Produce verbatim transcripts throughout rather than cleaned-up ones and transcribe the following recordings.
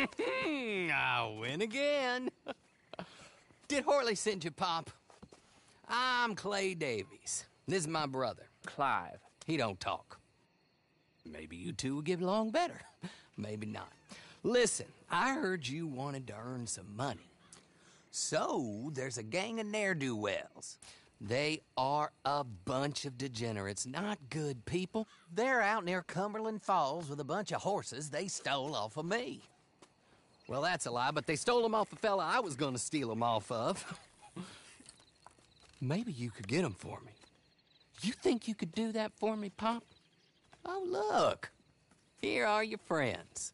I win again. Did Horley send you, Pop? I'm Clay Davies. This is my brother, Clive. He don't talk. Maybe you two will get along better. Maybe not. Listen, I heard you wanted to earn some money. So, there's a gang of ne'er-do-wells. They are a bunch of degenerates, not good people. They're out near Cumberland Falls with a bunch of horses they stole off of me. Well, that's a lie, but they stole them off the fella I was gonna steal them off of. Maybe you could get them for me. You think you could do that for me, Pop? Oh, look. Here are your friends.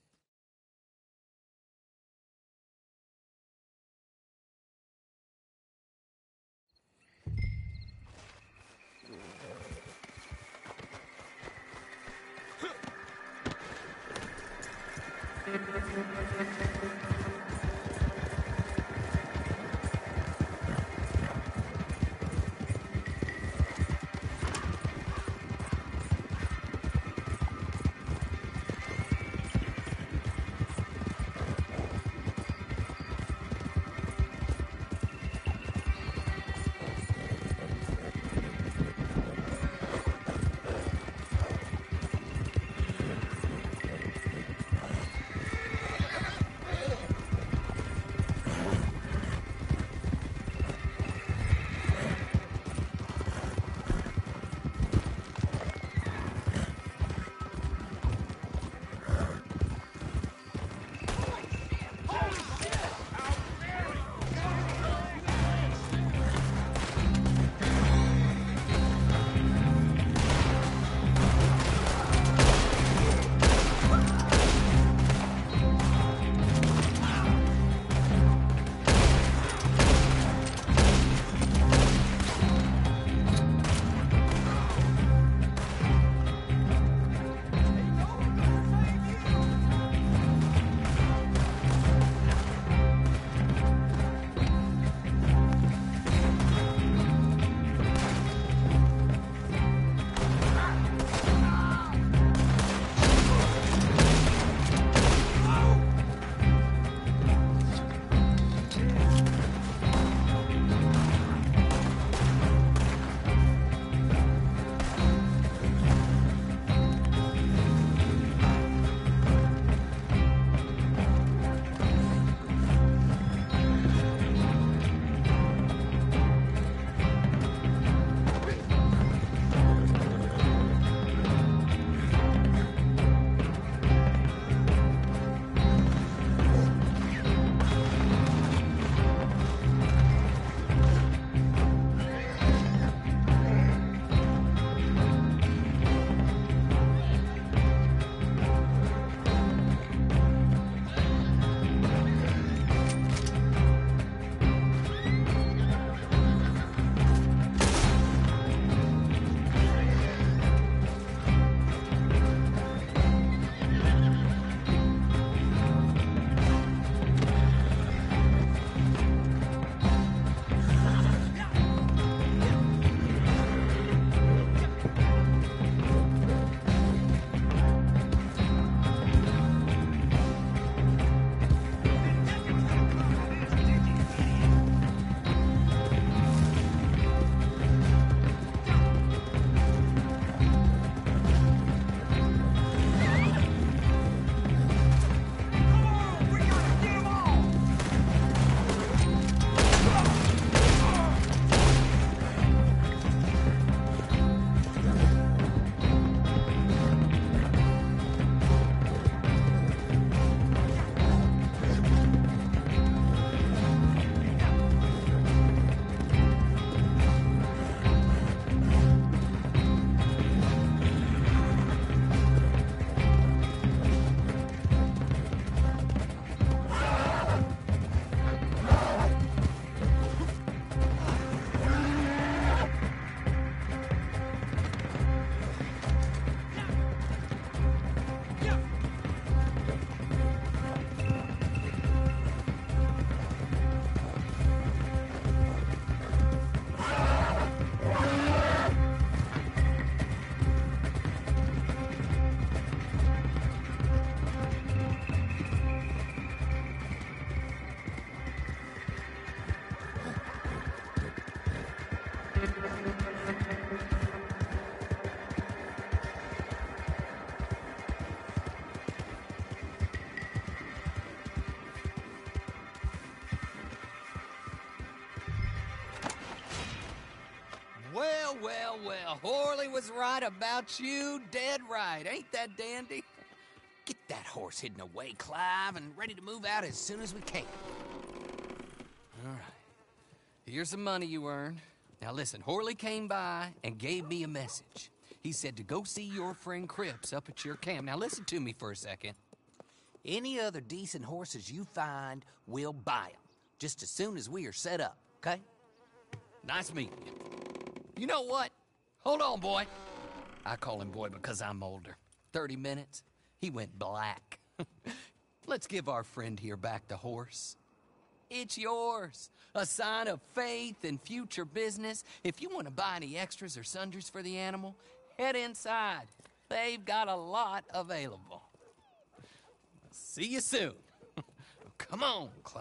Well, well, well. Horley was right about you. Dead right. Ain't that dandy? Get that horse hidden away, Clive, and ready to move out as soon as we can. All right. Here's the money you earned. Now listen, Horley came by and gave me a message. He said to go see your friend Cripps up at your camp. Now listen to me for a second. Any other decent horses you find, we'll buy them. Just as soon as we are set up, okay? Nice meeting you. You know what? Hold on, boy. I call him boy because I'm older. Thirty minutes, he went black. Let's give our friend here back the horse. It's yours. A sign of faith and future business. If you want to buy any extras or sundries for the animal, head inside. They've got a lot available. See you soon. Come on, Clive.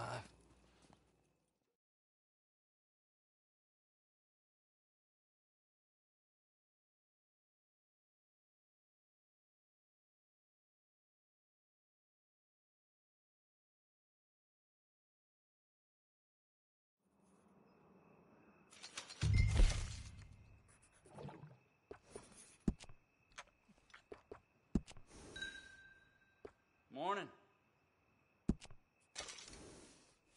Morning.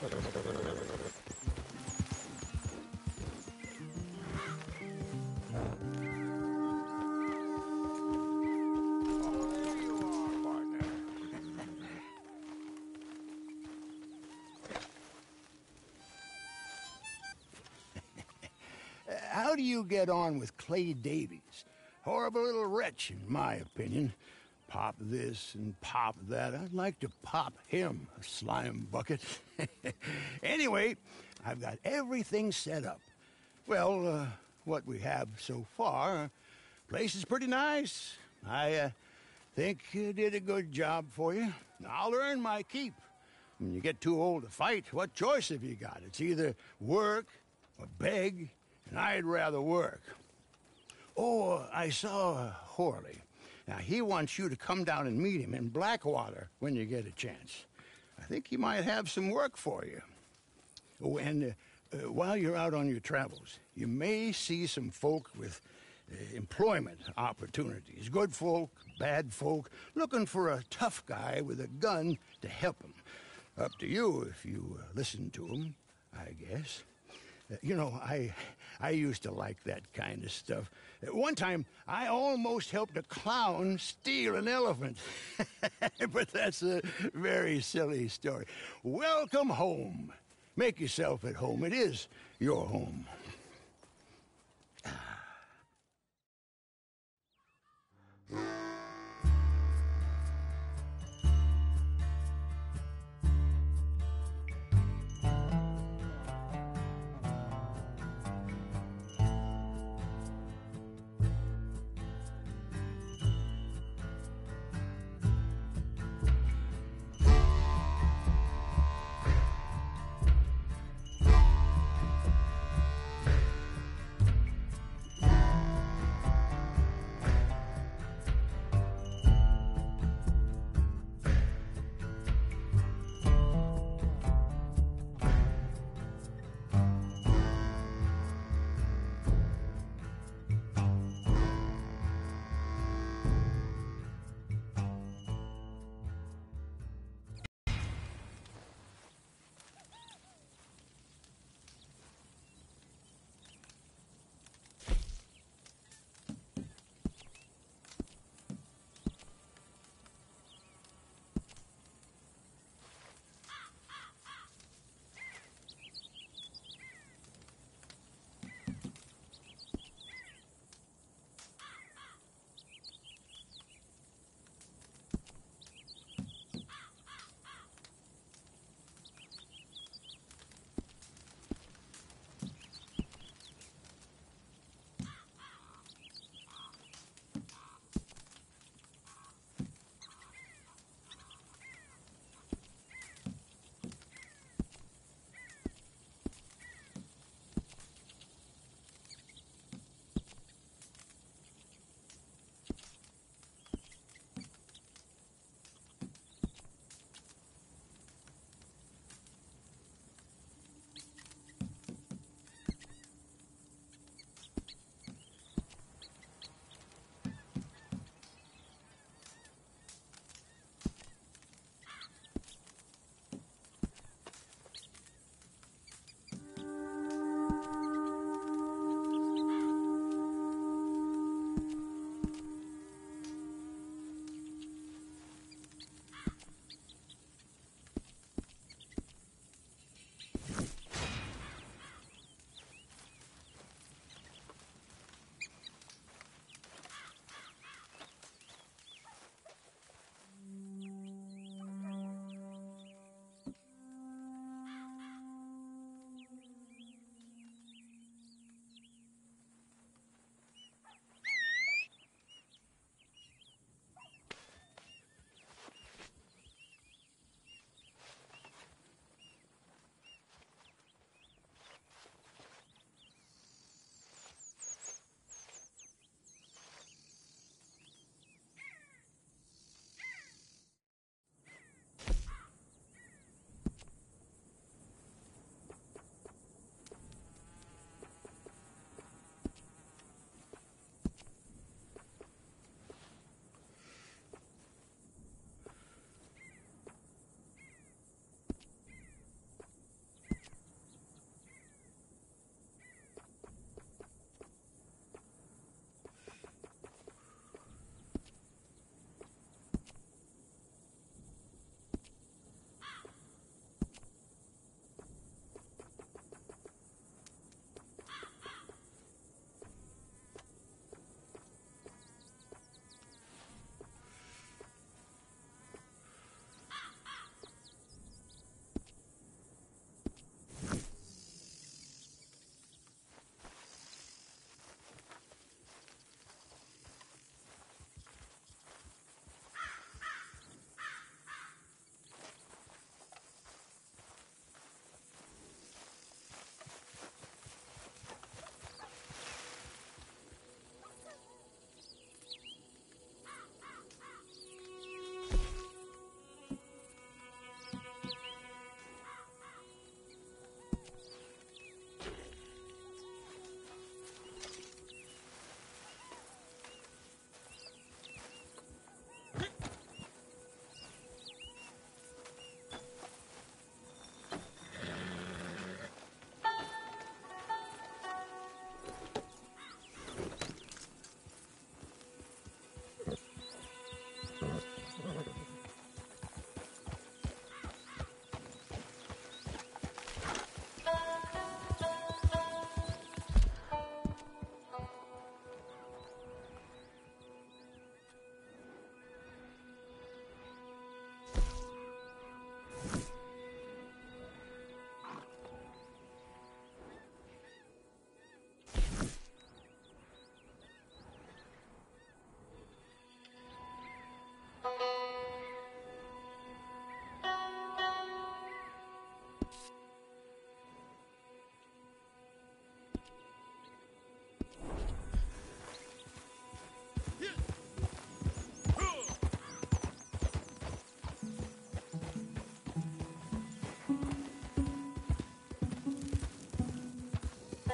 How do you get on with Clay Davies? Horrible little wretch, in my opinion. Pop this and pop that. I'd like to pop him, a slime bucket. Anyway, I've got everything set up. Well, uh, what we have so far, place is pretty nice. I uh, think you did a good job for you. I'll earn my keep. When you get too old to fight, what choice have you got? It's either work or beg, and I'd rather work. Oh, I saw Horley. Now, he wants you to come down and meet him in Blackwater when you get a chance. I think he might have some work for you. Oh, and uh, uh, while you're out on your travels, you may see some folk with uh, employment opportunities. Good folk, bad folk, looking for a tough guy with a gun to help them. Up to you if you uh, listen to them, I guess. Uh, you know, I, I used to like that kind of stuff. Uh, one time, I almost helped a clown steal an elephant. But that's a very silly story. Welcome home. Make yourself at home. It is your home.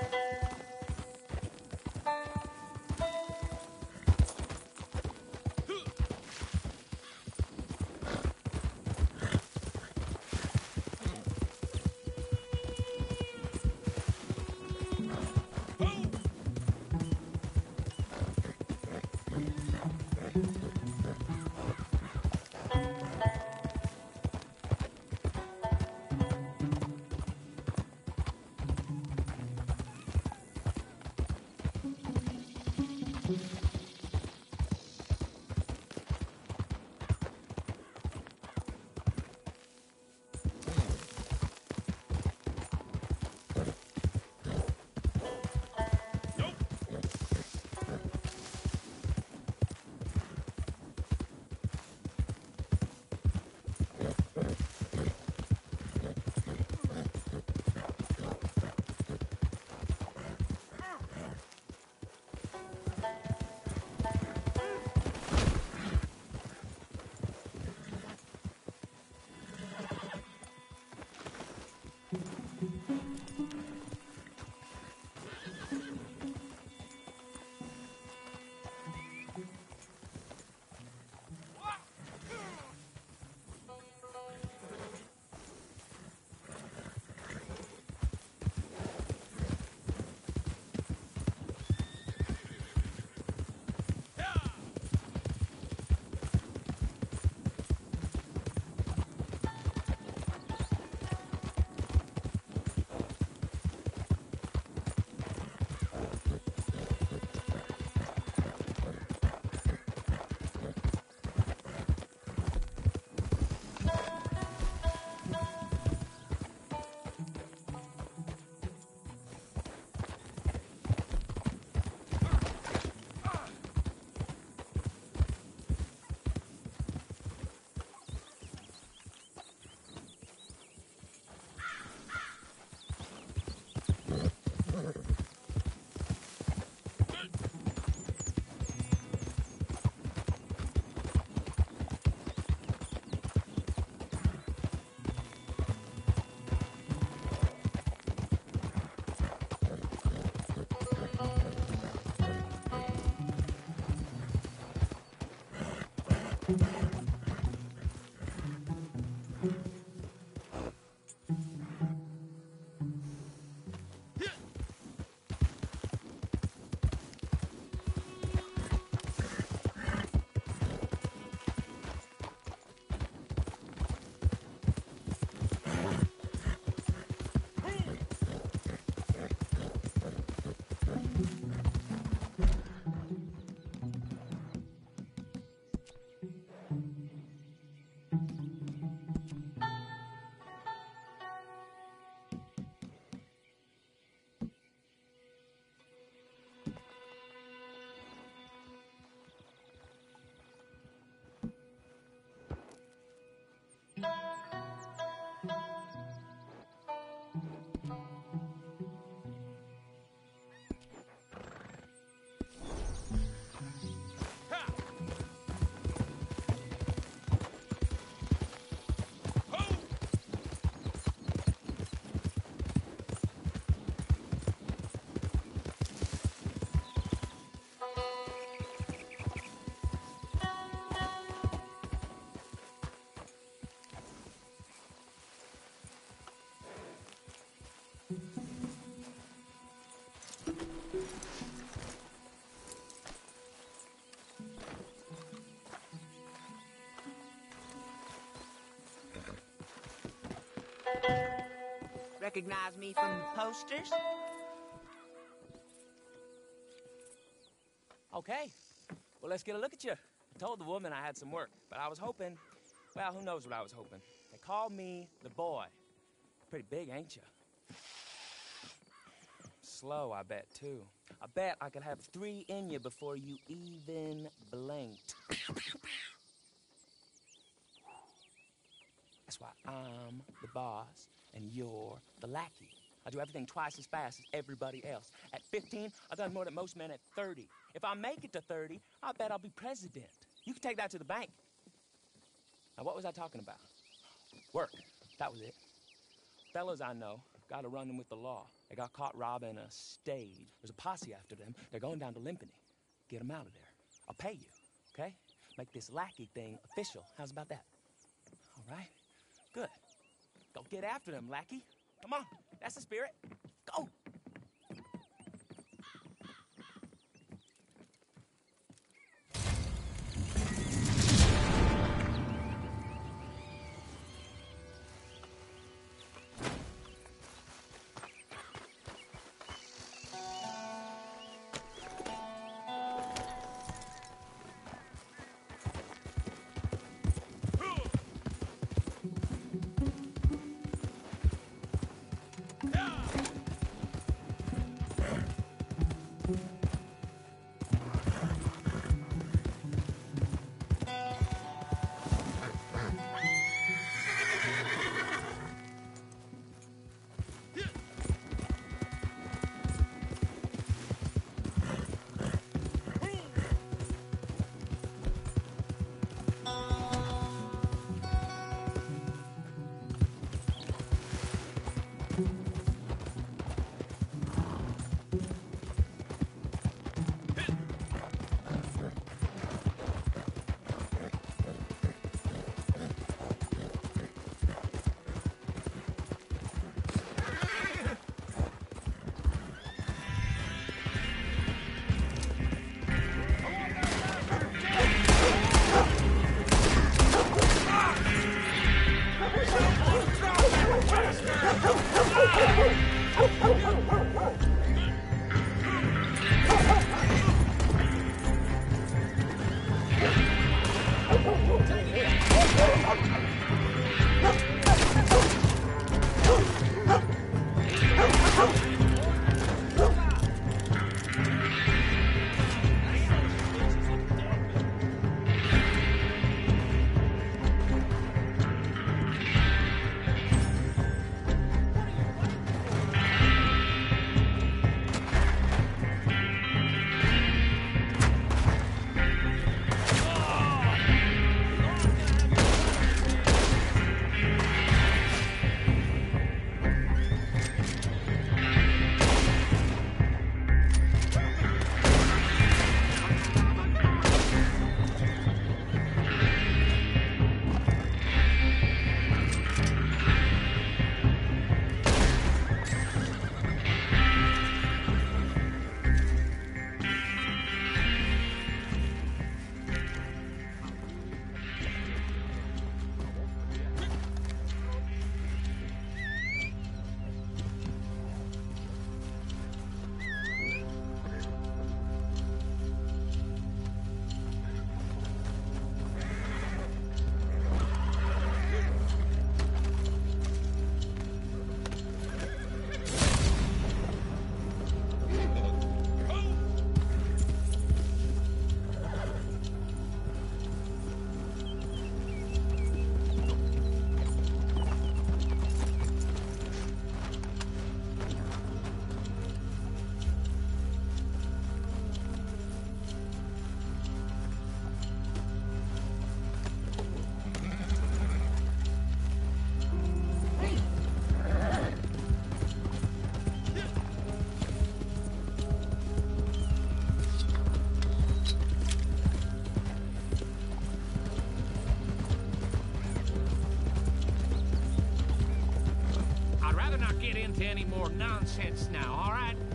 Recognize me from the posters? Okay. Well, let's get a look at you. I told the woman I had some work, but I was hoping, well, who knows what I was hoping. They called me the boy. Pretty big, ain't you? Slow, I bet, too. I bet I could have three in you before you even blinked. That's why I'm the boss and you're the lackey. I do everything twice as fast as everybody else. At fifteen, I've done more than most men at thirty. If I make it to thirty, I bet I'll be president. You can take that to the bank. Now, what was I talking about? Work. That was it. Fellas I know Got a run-in with the law. They got caught robbing a stage. There's a posse after them. They're going down to Limpany. Get them out of there. I'll pay you, okay? Make this lackey thing official. How's about that? All right? Good. Go get after them, lackey. Come on. That's the spirit. Go. Any more nonsense now, all right?